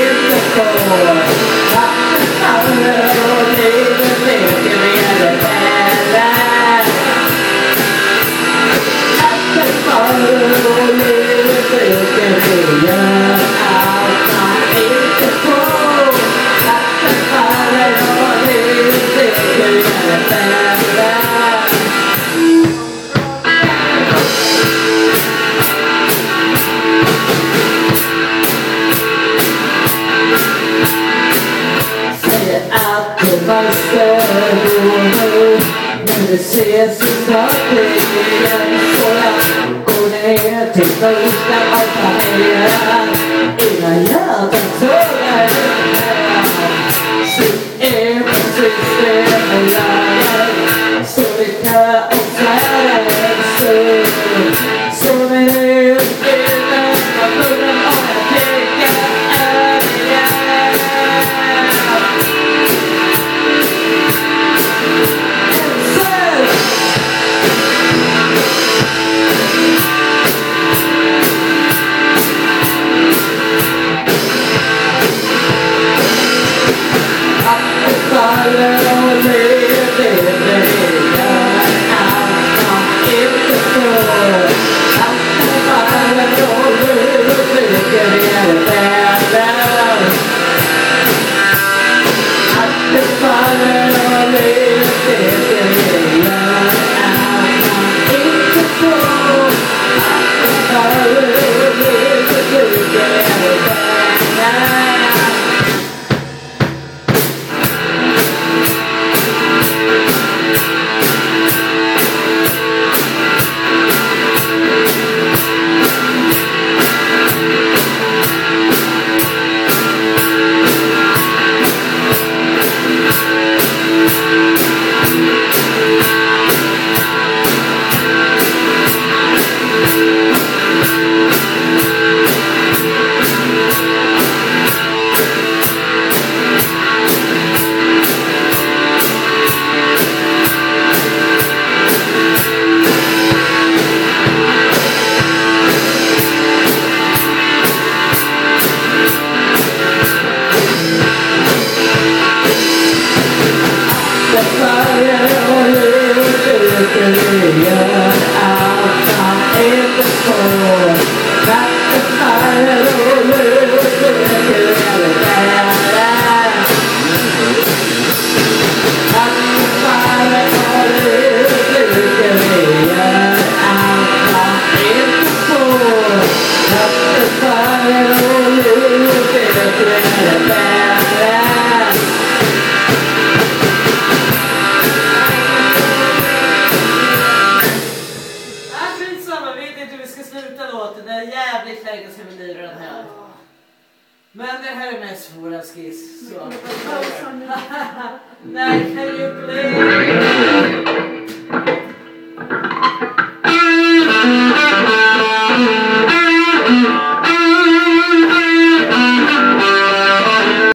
inte får. Vattenfallen och livet leker med det väder. Vattenfallen och livet leker med allt man inte får. Vattenfallen och livet leker med det väder. Måste gå nu, men det ses så snart igen. Så jag går ner till första och planera innan hjärtat sågar ner. Sitt ekosystem är läget, så vi kör och svärder så vi nu utbildar vad munnen och jag tänker är igen. Men det här är mest våra skiss. Så. Nej, kan ju bli.